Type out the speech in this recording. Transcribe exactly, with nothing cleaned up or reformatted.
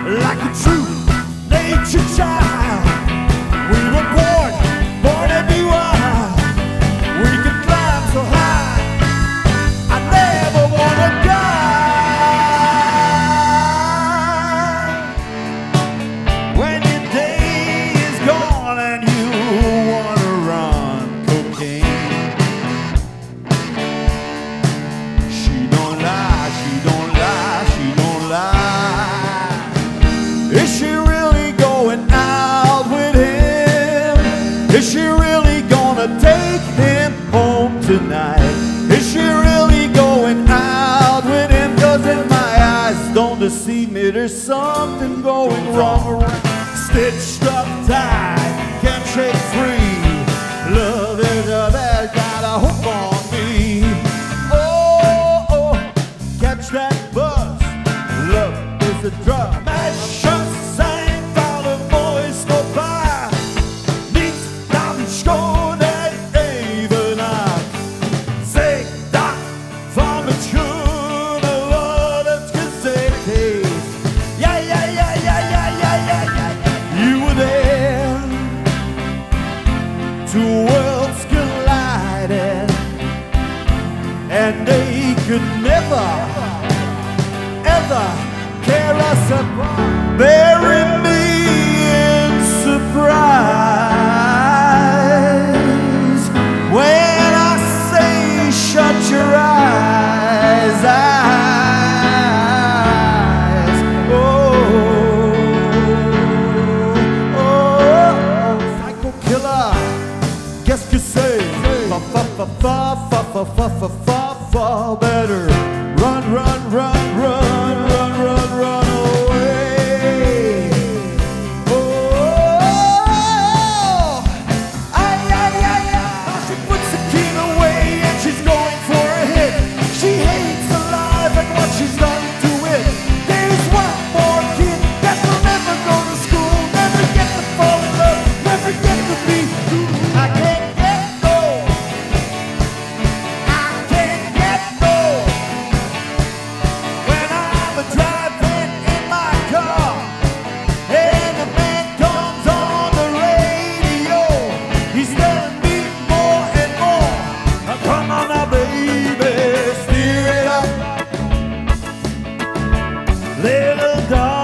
like a true nature child. We were born, born to be wild. We could climb so high, I never wanna die. When your day is gone and you wanna run cocaine, she don't lie, she don't lie, she don't lie. Is she really going out with him? Is she really gonna take him home tonight? Is she really going out with him? Cause if my eyes don't deceive me, there's something going wrong. Stitched up tight, can't shake free. Love is a bad, got a hook on me. Oh, oh, catch that buzz. Love is a drug. My shirt sang for the boys go by. Niets dan schoonheid evenaar. Zeg dat van het schone wat het gezegd heeft. Ja, ja, ja, ja, ja, ja, ja, ja. You were there. Two worlds collided, and they could never, ever tear us apart. Bury me in surprise when I say shut your eyes, eyes. Oh, oh, psycho killer. Qu'est-ce que c'est? Fa fa fa fa fa fa fa fa fa fa. Better run, run, run, run, run, run, run away. Oh, ay, ay, ay, ay. She puts the king away and she's going for a hit. She hates alive and what she's done to it. There's one more kid that will never go to school, never get to fall in love, never get to be cool. I can't get no, I can't get no. When I'm a driving in my car and the man comes on the radio, he's telling me more and more. Now come on now, baby, steer it up, little dog.